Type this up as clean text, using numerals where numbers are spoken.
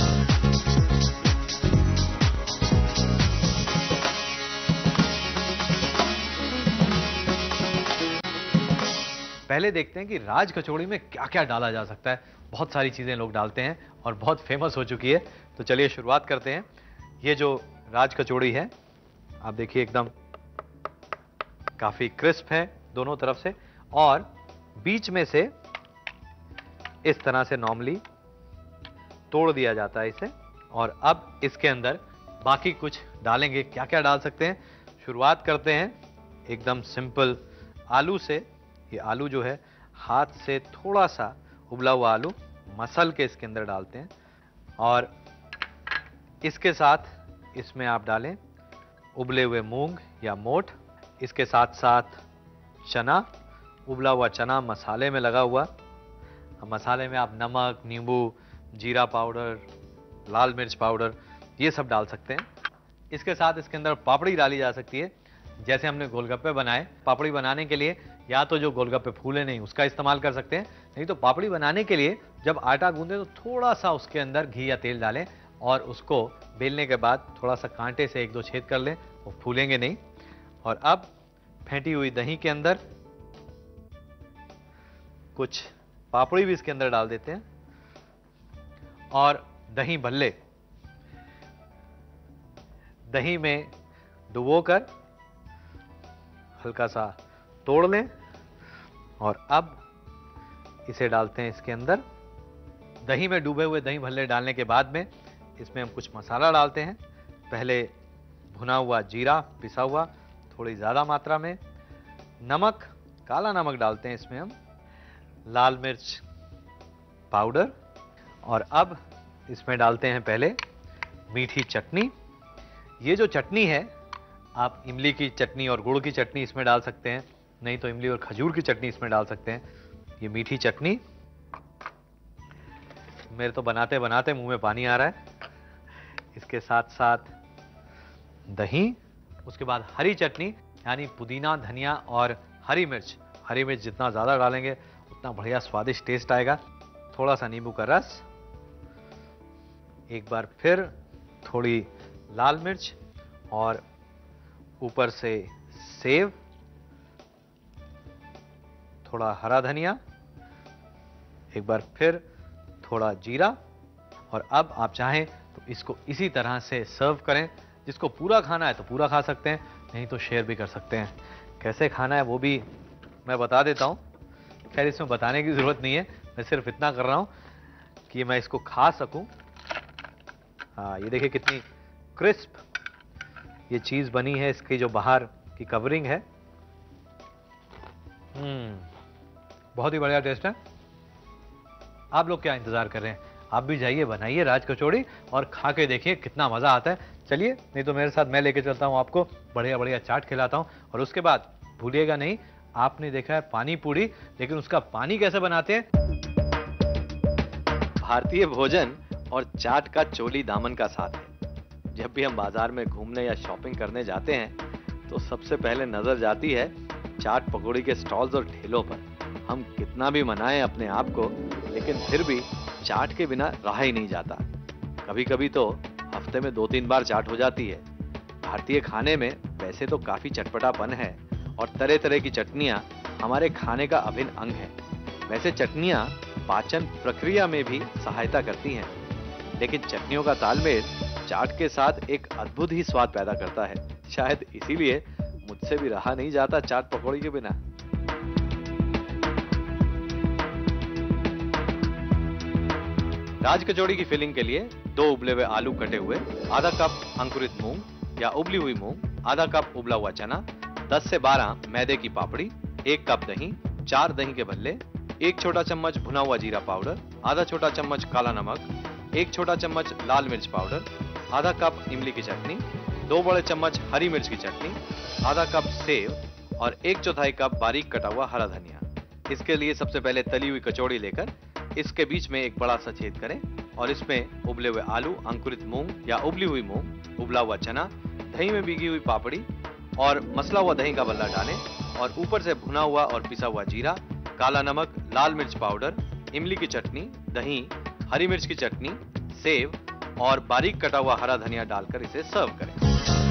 पहले देखते हैं कि राज कचौड़ी में क्या क्या डाला जा सकता है। बहुत सारी चीजें लोग डालते हैं और बहुत फेमस हो चुकी है। तो चलिए शुरुआत करते हैं। ये जो राज कचौड़ी है, आप देखिए एकदम काफी क्रिस्प है दोनों तरफ से, और बीच में से इस तरह से नॉर्मली तोड़ दिया जाता है इसे। और अब इसके अंदर बाकी कुछ डालेंगे। क्या क्या डाल सकते हैं, शुरुआत करते हैं एकदम सिंपल आलू से। ये आलू जो है हाथ से थोड़ा सा उबला हुआ आलू मसल के इसके अंदर डालते हैं, और इसके साथ इसमें आप डालें उबले हुए मूंग या मोठ। इसके साथ साथ चना, उबला हुआ चना मसाले में लगा हुआ। मसाले में आप नमक, नींबू, जीरा पाउडर, लाल मिर्च पाउडर ये सब डाल सकते हैं। इसके साथ इसके अंदर पापड़ी डाली जा सकती है। जैसे हमने गोलगप्पे बनाए, पापड़ी बनाने के लिए या तो जो गोलगप्पे फूले नहीं उसका इस्तेमाल कर सकते हैं, नहीं तो पापड़ी बनाने के लिए जब आटा गूंदे तो थोड़ा सा उसके अंदर घी या तेल डालें और उसको बेलने के बाद थोड़ा सा कांटे से एक दो छेद कर लें, वो फूलेंगे नहीं। और अब फेंटी हुई दही के अंदर कुछ पापड़ी भी इसके अंदर डाल देते हैं, और दही भल्ले दही में डुबोकर हल्का सा तोड़ लें, और अब इसे डालते हैं इसके अंदर। दही में डूबे हुए दही भल्ले डालने के बाद में इसमें हम कुछ मसाला डालते हैं। पहले भुना हुआ जीरा पिसा हुआ थोड़ी ज्यादा मात्रा में, नमक, काला नमक डालते हैं इसमें हम, लाल मिर्च पाउडर, और अब इसमें डालते हैं पहले मीठी चटनी। ये जो चटनी है, आप इमली की चटनी और गुड़ की चटनी इसमें डाल सकते हैं, नहीं तो इमली और खजूर की चटनी इसमें डाल सकते हैं। ये मीठी चटनी, मेरे तो बनाते बनाते मुंह में पानी आ रहा है। इसके साथ साथ दही, उसके बाद हरी चटनी यानी पुदीना, धनिया और हरी मिर्च। हरी मिर्च जितना ज्यादा डालेंगे उतना बढ़िया स्वादिष्ट टेस्ट आएगा। थोड़ा सा नींबू का रस, एक बार फिर थोड़ी लाल मिर्च, और ऊपर से सेव, थोड़ा हरा धनिया, एक बार फिर थोड़ा जीरा। और अब आप चाहें तो इसको इसी तरह से सर्व करें। जिसको पूरा खाना है तो पूरा खा सकते हैं, नहीं तो शेयर भी कर सकते हैं। कैसे खाना है वो भी मैं बता देता हूं। खैर इसमें बताने की जरूरत नहीं है, मैं सिर्फ इतना कर रहा हूं कि मैं इसको खा सकूं। हाँ, ये देखिए कितनी क्रिस्प ये चीज बनी है, इसकी जो बाहर की कवरिंग है। बहुत ही बढ़िया टेस्ट है। आप लोग क्या इंतजार कर रहे हैं, आप भी जाइए बनाइए राज कचौड़ी और खा के देखिए कितना मजा आता है। चलिए, नहीं तो मेरे साथ मैं लेके चलता हूं आपको, बढ़िया बढ़िया चाट खिलाता हूं। और उसके बाद भूलिएगा नहीं, आपने देखा है पानी पूरी, लेकिन उसका पानी कैसे बनाते हैं। भारतीय भोजन और चाट का चोली दामन का साथ है। जब भी हम बाजार में घूमने या शॉपिंग करने जाते हैं तो सबसे पहले नजर जाती है चाट पकौड़ी के स्टॉल्स और ठेलों पर। हम कितना भी मनाएं अपने आप को, लेकिन फिर भी चाट के बिना रहा ही नहीं जाता। कभी कभी तो हफ्ते में 2-3 बार चाट हो जाती है। भारतीय खाने में वैसे तो काफी चटपटापन है और तरह तरह की चटनियां हमारे खाने का अभिन्न अंग है। वैसे चटनियां पाचन प्रक्रिया में भी सहायता करती हैं, लेकिन चटनियों का तालमेल चाट के साथ एक अद्भुत ही स्वाद पैदा करता है। शायद इसीलिए मुझसे भी रहा नहीं जाता चाट पकौड़ी के बिना। राज कचौड़ी की फिलिंग के लिए 2 उबले हुए आलू कटे हुए, आधा कप अंकुरित मूंग या उबली हुई मूंग, आधा कप उबला हुआ चना, 10 से 12 मैदे की पापड़ी, 1 कप दही, 4 दही के भल्ले, 1 छोटा चम्मच भुना हुआ जीरा पाउडर, आधा छोटा चम्मच काला नमक, 1 छोटा चम्मच लाल मिर्च पाउडर, आधा कप इमली की चटनी, 2 बड़े चम्मच हरी मिर्च की चटनी, आधा कप सेव और 1/4 कप बारीक कटा हुआ हरा धनिया। इसके लिए सबसे पहले तली हुई कचौड़ी लेकर इसके बीच में एक बड़ा सा छेद करें और इसमें उबले हुए आलू, अंकुरित मूंग या उबली हुई मूंग, उबला हुआ चना, दही में भीगी हुई पापड़ी और मसला हुआ दही का बल्ला डालें और ऊपर से भुना हुआ और पिसा हुआ जीरा, काला नमक, लाल मिर्च पाउडर, इमली की चटनी, दही, हरी मिर्च की चटनी, सेव और बारीक कटा हुआ हरा धनिया डालकर इसे सर्व करें।